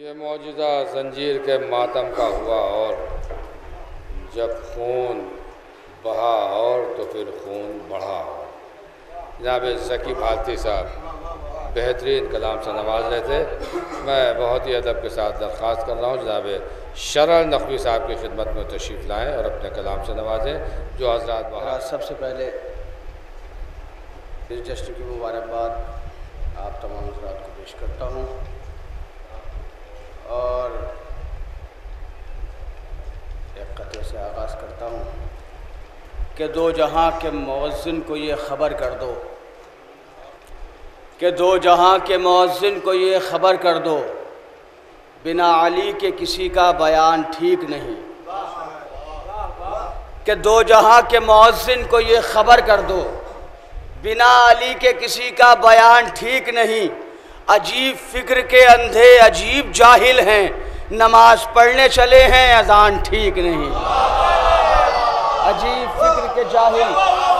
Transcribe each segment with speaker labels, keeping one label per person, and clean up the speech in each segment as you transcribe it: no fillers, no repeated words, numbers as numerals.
Speaker 1: ये मौजूदा जंजीर के मातम का हुआ और जब खून बहा और तो फिर खून बढ़ा और। जनाब ज़की भारती साहब बेहतरीन कलाम से नवाज रहे थे। मैं बहुत ही अदब के साथ दरख्वास्त कर रहा हूँ जनाब शरल नकवी साहब की खिदमत में तशरीफ़ लाएँ और अपने कलाम से नवाजें। जो हज़रात बाहर,
Speaker 2: सबसे पहले इस जश्न की मुबारकबाद आप तमाम हज़रात को पेश करता हूँ और एक क़तरे से आगाज़ करता हूँ कि दो जहां के मुअज़्ज़िन को ये ख़बर कर दो, कि दो जहां के मुअज़्ज़िन को ये ख़बर कर दो, बिना अली के किसी का बयान ठीक नहीं। कि दो जहां के मुअज़्ज़िन को ये ख़बर कर दो, बिना अली के किसी का बयान ठीक नहीं। अजीब फ़िक्र के अंधे अजीब जाहिल हैं, नमाज पढ़ने चले हैं अजान ठीक नहीं। अजीब फ़िक्र के जाहिल,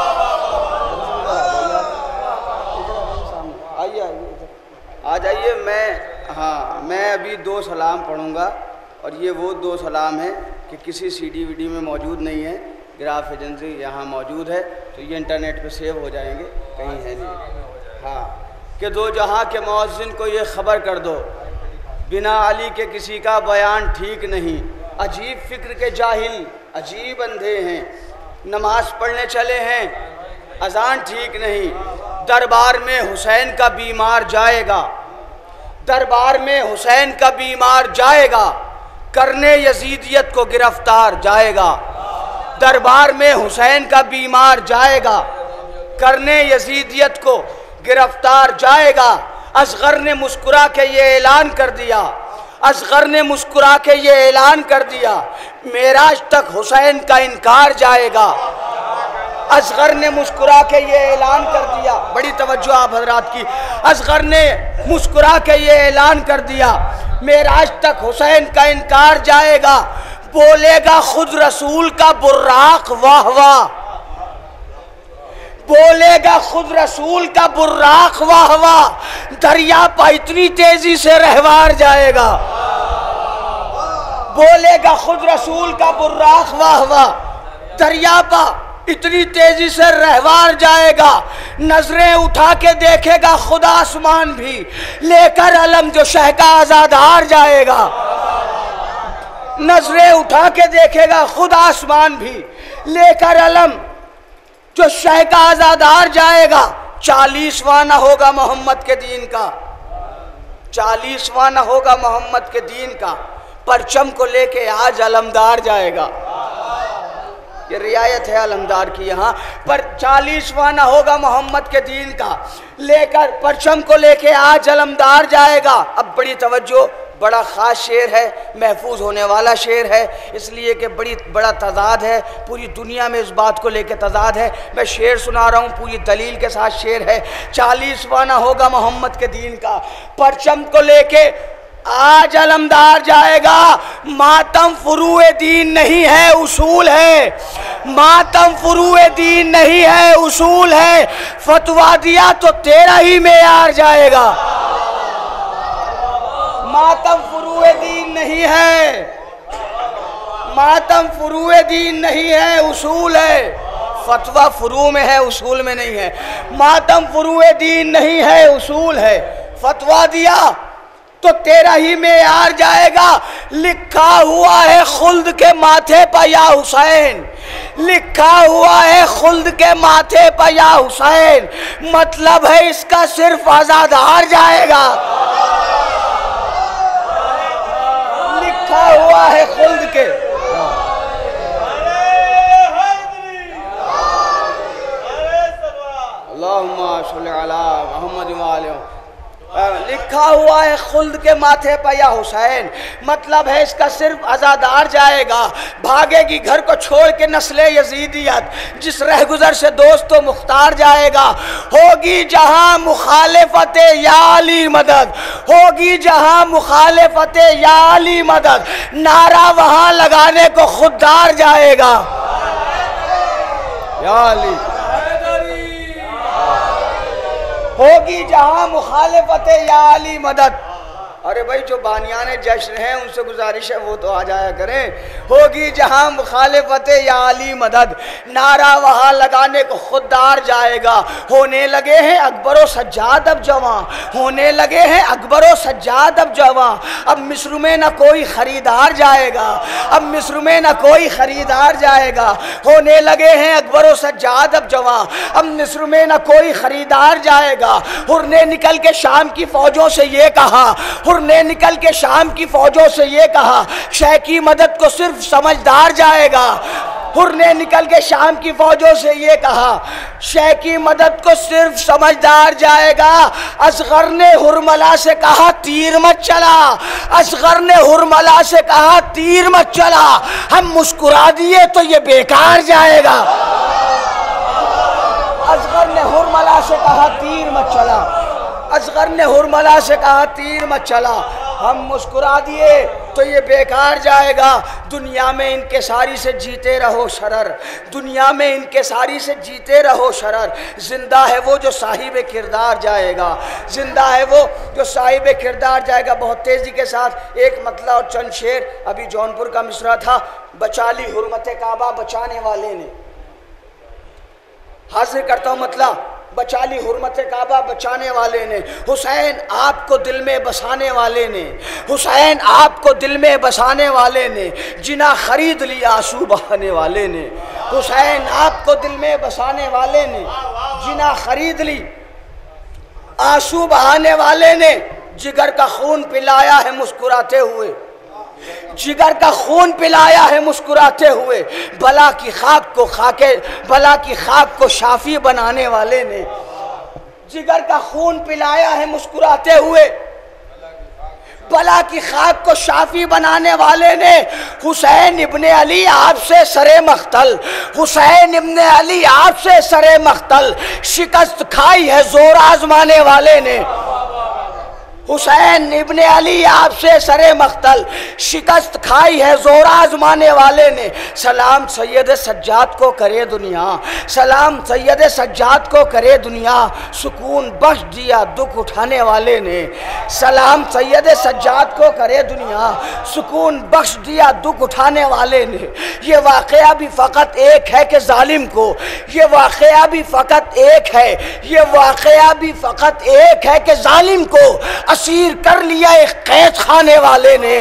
Speaker 2: आइए आइए आ जाइए। मैं अभी दो सलाम पढ़ूँगा और ये वो दो सलाम हैं कि किसी CD वीडी में मौजूद नहीं है, ग्राफ एजेंसी यहाँ मौजूद है तो ये इंटरनेट पे सेव हो जाएंगे, कहीं है नहीं। हाँ, कि दो जहां के मुअज़्ज़िन को ये ख़बर कर दो, बिना अली के किसी का बयान ठीक नहीं। अजीब फ़िक्र के जाहिल अजीब अंधे हैं, नमाज पढ़ने चले हैं अजान ठीक नहीं। दरबार में हुसैन का बीमार जाएगा, दरबार में हुसैन का बीमार जाएगा, करने यजीदियत को गिरफ्तार जाएगा। दरबार में हुसैन का बीमार जाएगा, करने यजीदियत को गिरफ्तार जाएगा। असगर ने मुस्कुरा के ये ऐलान कर दिया, असगर ने मुस्कुरा के ये ऐलान कर दिया, मेराज तक हुसैन का इनकार जाएगा। असगर ने मुस्कुरा के ये ऐलान कर दिया, बड़ी तवज्जो आप हजरात की। असगर ने मुस्कुरा के ये ऐलान कर दिया, मेराज तक हुसैन का इनकार जाएगा। बोलेगा खुद रसूल का बुर्राक वाह वाह, बोलेगा खुद रसूल का बुर्राक वाह वाह, दरिया पर इतनी तेजी से रहवार जाएगा। बोलेगा खुद रसूल का बुर्राक वाह वाह, दरिया पर इतनी तेजी से रहवार जाएगा। नजरें उठा के देखेगा खुद आसमान भी, लेकर अलम जो शह का आजादार जाएगा। नजरें उठा के देखेगा खुद आसमान भी, लेकर अलम जो शह का आजादार जाएगा। 40वां न होगा मोहम्मद के दीन का, 40वां न होगा मोहम्मद के दीन का, परचम को लेके आज अलमदार जाएगा। ये रियायत है अलमदार की यहाँ पर। 40वां न होगा मोहम्मद के दीन का, लेकर परचम को लेके आज अलमदार जाएगा। अब बड़ी तवज्जो, बड़ा ख़ास शेर है, महफूज होने वाला शेर है, इसलिए कि बड़ा तज़ाद है, पूरी दुनिया में इस बात को लेके तज़ाद है। मैं शेर सुना रहा हूँ, पूरी दलील के साथ शेर है। 40वां न होगा मोहम्मद के दीन का, परचम को लेके आज अलमदार जाएगा। मातम फुरूए दीन नहीं है उसूल है, मातम फुरूए दीन नहीं है उसूल है, फतवा दिया तो तेरा ही मेयार जाएगा। मातम फुरूए दीन नहीं है, मातम फुरूए दीन नहीं है उसूल है, फतवा फुरू में है उसूल में नहीं है। मातम फुरूए दीन नहीं है उसूल है, फतवा दिया तो तेरा ही मेयार जाएगा। लिखा हुआ है खुल्द के माथे पर या हुसैन, लिखा हुआ है खुल्द के माथे पर या हुसैन, मतलब है इसका सिर्फ आजादार जाएगा। लिखा हुआ है खुल्द के, अल्लाहुम्मा सल्ली अला मुहम्मद व आले, लिखा हुआ है खुल्द के माथे पर या हुसैन, मतलब है इसका सिर्फ आज़ादार जाएगा। भागेगी घर को छोड़ के नस्ले यजीदियत, जिस रहगुजर से दोस्तों मुख्तार जाएगा। होगी जहां मुखालिफत या अली मदद, होगी जहां मुखालिफत या अली मदद, नारा वहां लगाने को खुददार जाएगा। या अली होगी जहां मुखालिफत या अली मदद, अरे भाई जो बानियाने जश्न हैं उनसे गुजारिश है वो तो आ जाया करें। होगी जहां मुखालिफत या अली मदद, नारा वहां लगाने को खुददार जाएगा। होने लगे हैं अकबर और सज्जाद अब जवां, होने लगे हैं अकबर और सज्जाद अब जवां। अब मिस्र में ना कोई खरीदार जाएगा, अब मिस्र में ना कोई खरीदार जाएगा। होने लगे हैं अकबर और सज्जाद अब जवां, अब मिस्र में ना कोई खरीदार जाएगा। हुर ने निकल के शाम की फौजों से ये कहा, हुर ने निकल के शाम की फौजों से ये कहा, शह की मदद को सिर्फ समझदार जाएगा। हुर ने निकल के शाम की फौजों से ये कहा, शह की मदद को सिर्फ समझदार जाएगा। असगर ने हुरमला से कहा तीर मत चला, असगर ने हुरमला से कहा तीर मत चला। हम मुस्कुरा दिए तो ये बेकार जाएगा। असगर ने हुरमला से कहा तीर मत चला, असगर ने हुरमला से कहा तीर मत चला। हम मुस्कुरा दिए तो ये बेकार जाएगा। दुनिया में इनके सारी से जीते रहो शरर, दुनिया में इनके सारी से जीते रहो शरर। जिंदा है वो जो साहिब किरदार जाएगा, जिंदा है वो जो साहिब किरदार जाएगा। बहुत तेज़ी के साथ एक मतला और चंद शेर। अभी जौनपुर का मिसरा था, बचा ली हुर्मत काबा बचाने वाले ने। हाजिर करता हूँ मतला, बचा ली हुर्मत काबा बचाने वाले ने। हुसैन आपको दिल में बसाने वाले ने, हुसैन आपको दिल में बसाने वाले ने। जिना खरीद लिया आंसू बहाने वाले ने, हुसैन आपको दिल में बसाने वाले ने। जिना खरीद ली आंसू बहाने वाले ने। जिगर का खून पिलाया है मुस्कुराते हुए, जिगर का खून पिलाया है मुस्कुराते हुए। बला की खाक को खाके, बला की खाक को शाफी बनाने वाले ने। जिगर का खून पिलाया है मुस्कुराते हुए, बला की खाक को शाफी बनाने वाले ने। हुसैन इब्ने अली आपसे सरे मख्तल, हुसैन इब्ने अली आपसे सरे मख्तल। शिकस्त खाई है जोर आजमाने वाले ने। हुसैन इब्ने अली आपसे सरे मख्तल, शिकस्त खाई है जोर आजमाने वाले ने। सलाम सैयद सज्जाद को करे दुनिया, सलाम सैयद सज्जाद को करे दुनिया। सुकून बख्श दिया दुख उठाने वाले ने। सलाम सैयद सज्जाद को करे दुनिया, सुकून बख्श दिया दुख उठाने वाले ने। ये वाक़या भी फ़कत एक है कि जालिम को, ये वाक़या भी फ़कत एक है, ये वाक़या भी फ़कत एक है कि जालिम को असीर कर लिया एक कैद खाने वाले ने।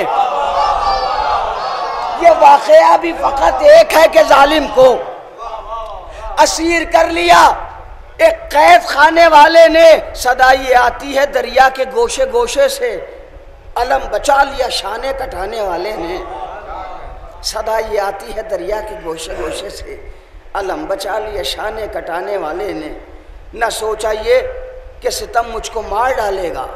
Speaker 2: ये वाक़या भी फ़कत एक है कि जालिम को असीर कर लिया एक कैद खाने वाले ने। सदा ये आती है दरिया के गोशे गोशे से, अलम बचा लिया शाने कटाने वाले ने। सदा ये आती है दरिया के गोशे गोशे से, अलम बचा लिया शाने कटाने वाले ने। न सोचा ये कि सितम मुझको मार डालेगा,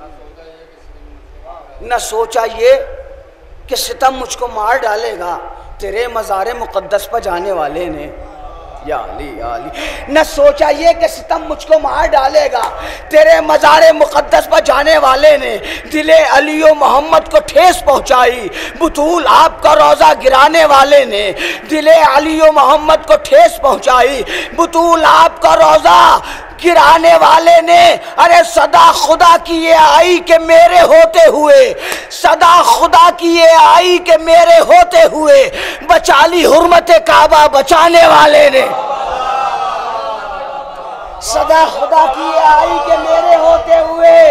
Speaker 2: न सोचा ये कि सितम मुझको मार डालेगा। तेरे मज़ारे मुक़द्दस पर जाने वाले ने, या अली या अली। न सोचा ये कि सितम मुझको मार डालेगा, तेरे मज़ारे मुक़द्दस पर जाने वाले ने। दिले अली व मोहम्मद को ठेस पहुँचाई, बुतूल आपका रोज़ा गिराने वाले ने। दिले अली व मोहम्मद को ठेस पहुँचाई, बुतूल आपका रोज़ा गिराने वाले ने। अरे सदा खुदा की ये आई कि मेरे होते हुए, सदा खुदा की ये आई कि मेरे होते हुए। बचा ली हुर्मत काबा बचाने वाले ने। सदा खुदा की ये आई कि मेरे होते हुए,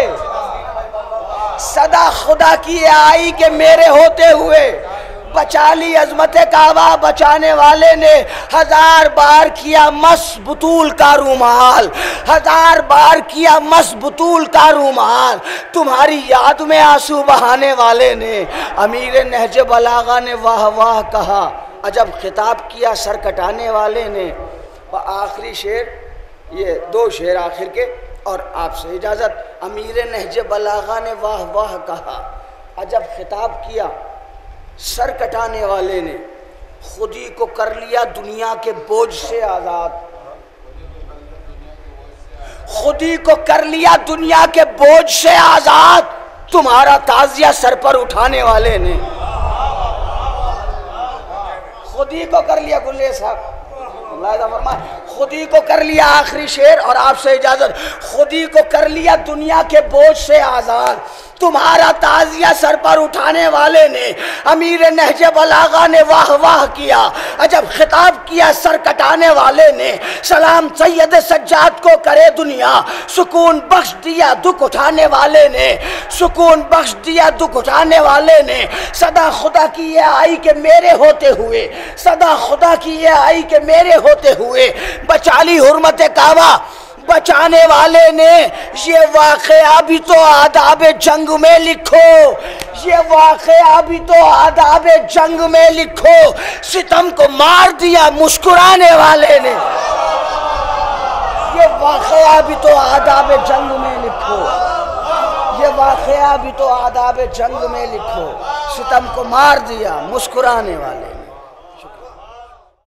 Speaker 2: सदा खुदा की ये आई कि मेरे होते हुए। बचा ली अजमत काबा बचाने वाले ने। हजार बार किया मस बुतूल का रूमाल, हजार बार किया मस बुतूल का रूमाल। तुम्हारी याद में आंसू बहाने वाले ने। अमीर नहज बलागा ने वाह वाह कहा, अजब खिताब किया सर कटाने वाले ने। और आखिरी शेर, ये दो शेर आखिर के और आपसे इजाज़त। अमीर नहज बलागा ने वाह वाह कहा, अजब खिताब किया सर कटाने वाले ने। खुदी को कर लिया दुनिया के बोझ से आज़ाद, खुदी को कर लिया दुनिया के बोझ से आज़ाद। तुम्हारा ताजिया सर पर उठाने वाले ने। खुदी को कर लिया, गुल्ले साहब लायदा फरमाए, खुद ही को कर लिया आखिरी शेर और आपसे इजाजत, खुद ही को कर लिया दुनिया के बोझ से आजाद। तुम्हारा ताजिया सर पर उठाने वाले ने, अमीर नहज बलागा ने वाह वाह किया, अजब खिताब किया सर कटाने वाले ने। सलाम सैयद सज्जाद को करे दुनिया, सुकून बख्श दिया दुख उठाने वाले ने, सुकून बख्श दिया दुख उठाने वाले ने। सदा खुदा की ये आई के मेरे होते हुए, सदा खुदा की ये आई के मेरे होते हुए, बचाली हुर्मत काबा बचाने वाले ने। ये वाक़या भी तो आदाब जंग में लिखो, ये वाक़या भी तो आदाब जंग में लिखो, सितम को मार दिया मुस्कुराने वाले ने। ये वाक़या भी तो आदाब जंग में लिखो, ये वाक़या भी तो आदाब जंग में लिखो, सितम को मार दिया मुस्कुराने वाले ने।